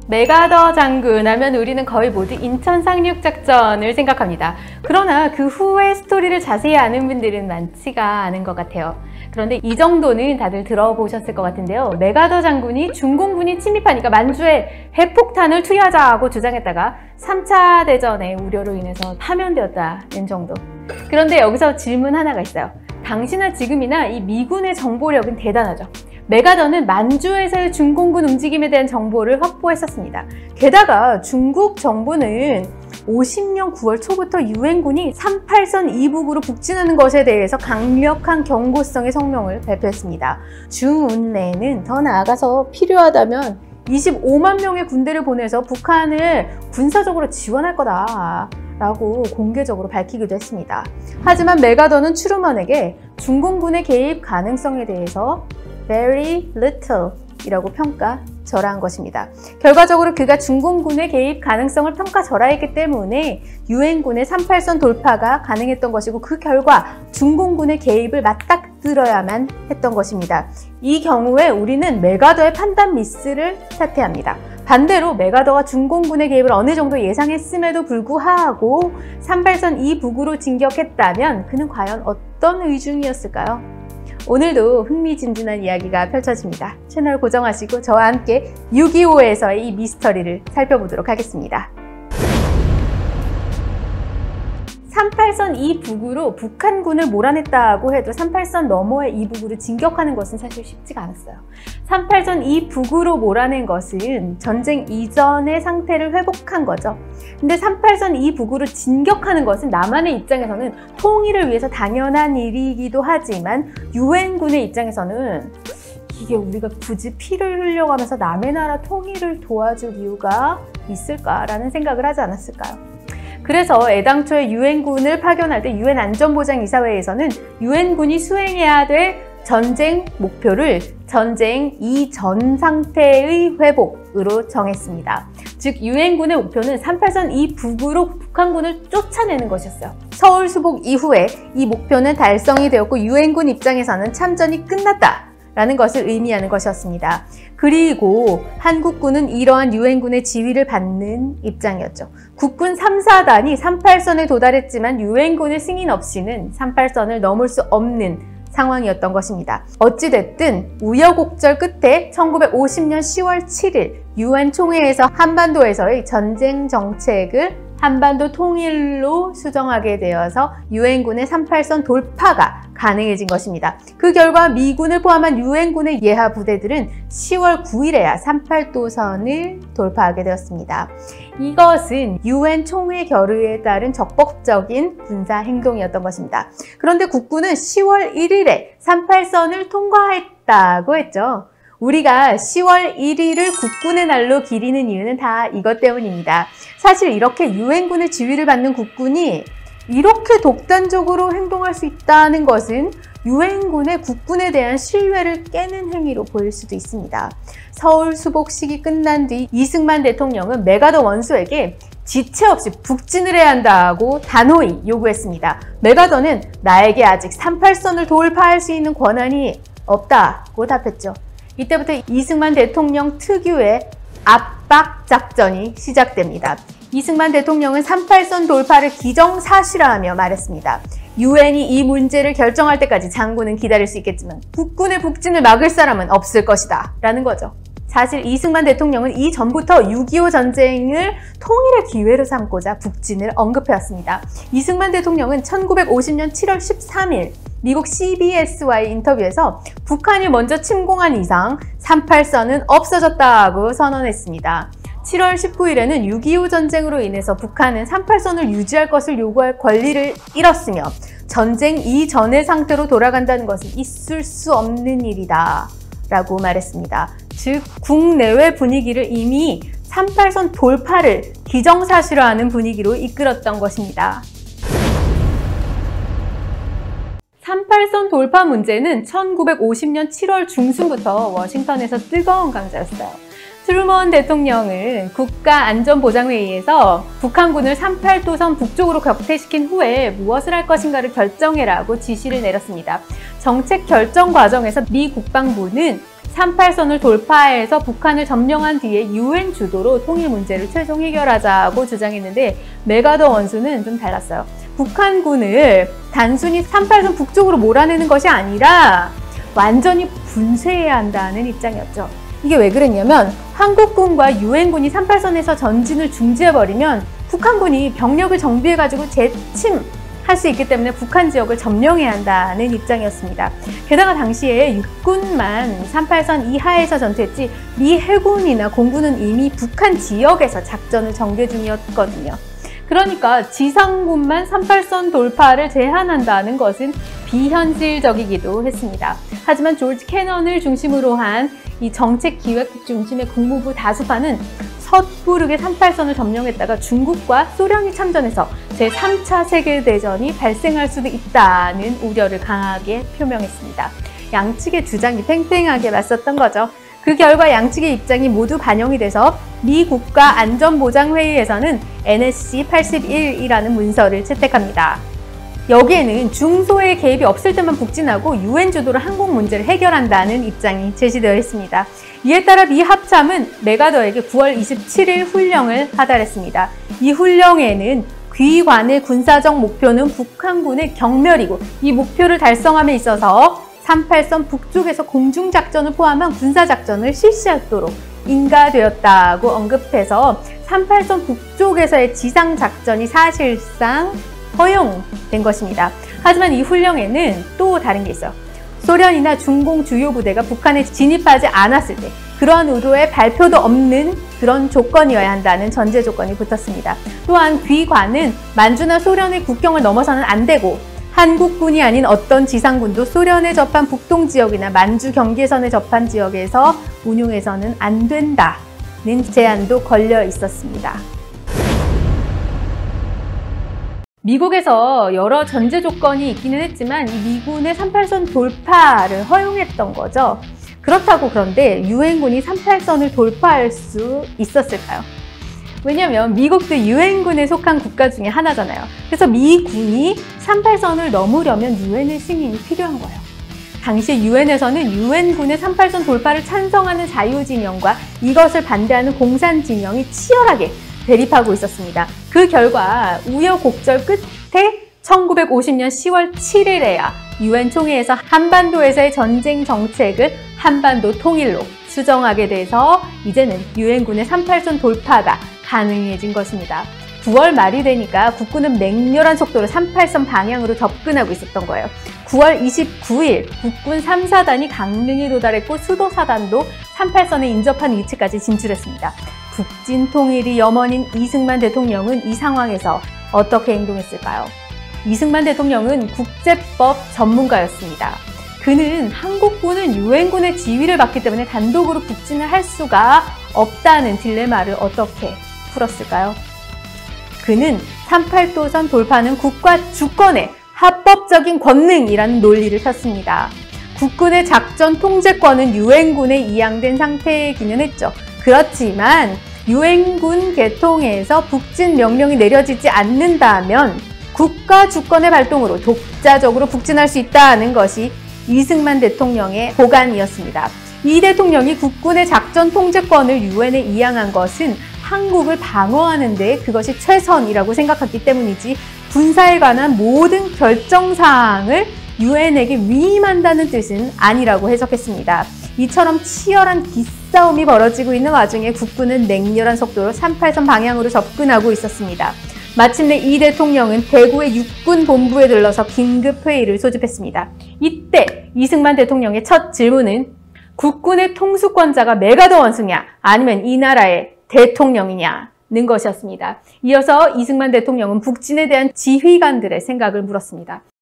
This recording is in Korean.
메가더 장군 하면 우리는 거의 모두 인천 상륙작전을 생각합니다. 그러나 그 후의 스토리를 자세히 아는 분들은 많지가 않은 것 같아요. 그런데 이 정도는 다들 들어보셨을 것 같은데요. 메가더 장군이 중공군이 침입하니까 만주에 핵폭탄을 투여하자고 주장했다가 3차 대전의 우려로 인해서 파면되었다는 정도. 그런데 여기서 질문 하나가 있어요. 당시나 지금이나 이 미군의 정보력은 대단하죠. 메가더는 만주에서의 중공군 움직임에 대한 정보를 확보했었습니다. 게다가 중국 정부는 50년 9월 초부터 유엔군이 38선 이북으로 북진하는 것에 대해서 강력한 경고성의 성명을 발표했습니다. 중운내는 더 나아가서 필요하다면 25만 명의 군대를 보내서 북한을 군사적으로 지원할 거다 라고 공개적으로 밝히기도 했습니다. 하지만 메가더는 트루먼에게 중공군의 개입 가능성에 대해서 very little 이라고 평가절하한 것입니다. 결과적으로 그가 중공군의 개입 가능성을 평가절하했기 때문에 유엔군의 38선 돌파가 가능했던 것이고, 그 결과 중공군의 개입을 맞닥뜨려야만 했던 것입니다. 이 경우에 우리는 메가더의 판단 미스를 탓해야 합니다. 반대로 메가더가 중공군의 개입을 어느 정도 예상했음에도 불구하고 38선 이북으로 진격했다면 그는 과연 어떤 의중이었을까요? 오늘도 흥미진진한 이야기가 펼쳐집니다. 채널 고정하시고 저와 함께 6.25에서의 이 미스터리를 살펴보도록 하겠습니다. 38선 이북으로 북한군을 몰아냈다고 해도 38선 너머의 이북으로 진격하는 것은 사실 쉽지가 않았어요. 38선 이북으로 몰아낸 것은 전쟁 이전의 상태를 회복한 거죠. 근데 38선 이북으로 진격하는 것은 남한의 입장에서는 통일을 위해서 당연한 일이기도 하지만 유엔군의 입장에서는 이게 우리가 굳이 피를 흘려가면서 남의 나라 통일을 도와줄 이유가 있을까라는 생각을 하지 않았을까요? 그래서 애당초에 유엔군을 파견할 때 유엔 안전보장이사회에서는 유엔군이 수행해야 될 전쟁 목표를 전쟁 이전 상태의 회복으로 정했습니다. 즉 유엔군의 목표는 38선 이북으로 북한군을 쫓아내는 것이었어요. 서울 수복 이후에 이 목표는 달성이 되었고 유엔군 입장에서는 참전이 끝났다 라는 것을 의미하는 것이었습니다. 그리고 한국군은 이러한 유엔군의 지휘를 받는 입장이었죠. 국군 3, 4단이 38선에 도달했지만 유엔군의 승인 없이는 38선을 넘을 수 없는 상황이었던 것입니다. 어찌됐든 우여곡절 끝에 1950년 10월 7일 유엔 총회에서 한반도에서의 전쟁 정책을 한반도 통일로 수정하게 되어서 유엔군의 38선 돌파가 가능해진 것입니다. 그 결과 미군을 포함한 유엔군의 예하 부대들은 10월 9일에야 38도선을 돌파하게 되었습니다. 이것은 유엔 총회 결의에 따른 적법적인 군사 행동이었던 것입니다. 그런데 국군은 10월 1일에 38선을 통과했다고 했죠. 우리가 10월 1일을 국군의 날로 기리는 이유는 다 이것 때문입니다. 사실 이렇게 유엔군의 지휘를 받는 국군이 이렇게 독단적으로 행동할 수 있다는 것은 유엔군의 국군에 대한 신뢰를 깨는 행위로 보일 수도 있습니다. 서울 수복식이 끝난 뒤 이승만 대통령은 메가더 원수에게 지체 없이 북진을 해야 한다고 단호히 요구했습니다. 메가더는 나에게 아직 38선을 돌파할 수 있는 권한이 없다고 답했죠. 이때부터 이승만 대통령 특유의 압박 작전이 시작됩니다. 이승만 대통령은 38선 돌파를 기정사실화하며 말했습니다. 유엔이 이 문제를 결정할 때까지 장군은 기다릴 수 있겠지만 국군의 북진을 막을 사람은 없을 것이다 라는 거죠. 사실 이승만 대통령은 이전부터 6.25 전쟁을 통일의 기회로 삼고자 북진을 언급해왔습니다. 이승만 대통령은 1950년 7월 13일 미국 CBS와의 인터뷰에서 북한이 먼저 침공한 이상 38선은 없어졌다고 선언했습니다. 7월 19일에는 6.25 전쟁으로 인해서 북한은 38선을 유지할 것을 요구할 권리를 잃었으며 전쟁 이전의 상태로 돌아간다는 것은 있을 수 없는 일이다 라고 말했습니다. 즉 국내외 분위기를 이미 38선 돌파를 기정사실화하는 분위기로 이끌었던 것입니다. 38선 돌파 문제는 1950년 7월 중순부터 워싱턴에서 뜨거운 강자였어요. 트루먼 대통령은 국가안전보장회의에서 북한군을 38도선 북쪽으로 격퇴시킨 후에 무엇을 할 것인가를 결정해라고 지시를 내렸습니다. 정책 결정 과정에서 미 국방부는 38선을 돌파해서 북한을 점령한 뒤에 UN 주도로 통일 문제를 최종 해결하자고 주장했는데 메가더 원수는 좀 달랐어요. 북한군을 단순히 38선 북쪽으로 몰아내는 것이 아니라 완전히 분쇄해야 한다는 입장이었죠. 이게 왜 그랬냐면 한국군과 유엔군이 38선에서 전진을 중지해버리면 북한군이 병력을 정비해가지고 재침할 수 있기 때문에 북한 지역을 점령해야 한다는 입장이었습니다. 게다가 당시에 육군만 38선 이하에서 전투했지 미 해군이나 공군은 이미 북한 지역에서 작전을 전개 중이었거든요. 그러니까 지상군만 38선 돌파를 제한한다는 것은 비현실적이기도 했습니다. 하지만 조지 캐넌을 중심으로 한 이 정책 기획 중심의 국무부 다수파는 섣부르게 38선을 점령했다가 중국과 소련이 참전해서 제3차 세계대전이 발생할 수도 있다는 우려를 강하게 표명했습니다. 양측의 주장이 팽팽하게 맞섰던 거죠. 그 결과 양측의 입장이 모두 반영이 돼서 미 국가안전보장회의에서는 NSC 81이라는 문서를 채택합니다. 여기에는 중소의 개입이 없을 때만 북진하고 UN 주도로 항공 문제를 해결한다는 입장이 제시되어 있습니다. 이에 따라 미 합참은 메가더에게 9월 27일 훈령을 하달했습니다. 이 훈령에는 귀관의 군사적 목표는 북한군의 경멸이고 이 목표를 달성함에 있어서 38선 북쪽에서 공중작전을 포함한 군사작전을 실시하도록 인가되었다고 언급해서 38선 북쪽에서의 지상작전이 사실상 허용된 것입니다. 하지만 이 훈령에는 또 다른 게 있어요. 소련이나 중공 주요 부대가 북한에 진입하지 않았을 때 그러한 의도의 발표도 없는 그런 조건이어야 한다는 전제 조건이 붙었습니다. 또한 귀관은 만주나 소련의 국경을 넘어서는 안 되고 한국군이 아닌 어떤 지상군도 소련에 접한 북동 지역이나 만주 경계선에 접한 지역에서 운용해서는 안 된다는 제한도 걸려 있었습니다. 미국에서 여러 전제 조건이 있기는 했지만 이 미군의 38선 돌파를 허용했던 거죠. 그렇다고 그런데 유엔군이 38선을 돌파할 수 있었을까요? 왜냐하면 미국도 유엔군에 속한 국가 중에 하나잖아요. 그래서 미군이 38선을 넘으려면 유엔의 승인이 필요한 거예요. 당시 유엔에서는 유엔군의 38선 돌파를 찬성하는 자유진영과 이것을 반대하는 공산진영이 치열하게 대립하고 있었습니다. 그 결과 우여곡절 끝에 1950년 10월 7일에야 유엔 총회에서 한반도에서의 전쟁 정책을 한반도 통일로 수정하게 돼서 이제는 유엔군의 38선 돌파가 가능해진 것입니다. 9월 말이 되니까 국군은 맹렬한 속도로 38선 방향으로 접근하고 있었던 거예요. 9월 29일 국군 3사단이 강릉에 도달했고 수도사단도 38선에 인접한 위치까지 진출했습니다. 북진 통일이 염원인 이승만 대통령은 이 상황에서 어떻게 행동했을까요? 이승만 대통령은 국제법 전문가였습니다. 그는 한국군은 유엔군의 지휘를 받기 때문에 단독으로 북진을 할 수가 없다는 딜레마를 어떻게 풀었을까요? 그는 38도선 돌파는 국가 주권의 합법적인 권능이라는 논리를 폈습니다. 국군의 작전 통제권은 유엔군에 이양된 상태이기는 했죠. 그렇지만 유엔군 계통에서 북진 명령이 내려지지 않는다면 국가 주권의 발동으로 독자적으로 북진할 수 있다는 것이 이승만 대통령의 보관이었습니다. 이 대통령이 국군의 작전 통제권을 유엔에 이양한 것은 한국을 방어하는 데 그것이 최선이라고 생각했기 때문이지 군사에 관한 모든 결정사항을 유엔에게 위임한다는 뜻은 아니라고 해석했습니다. 이처럼 치열한 기싸움이 벌어지고 있는 와중에 국군은 맹렬한 속도로 38선 방향으로 접근하고 있었습니다. 마침내 이 대통령은 대구의 육군 본부에 들러서 긴급 회의를 소집했습니다. 이때 이승만 대통령의 첫 질문은 국군의 통수권자가 메가더 원수냐 아니면 이 나라의 대통령이냐는 것이었습니다. 이어서 이승만 대통령은 북진에 대한 지휘관들의 생각을 물었습니다.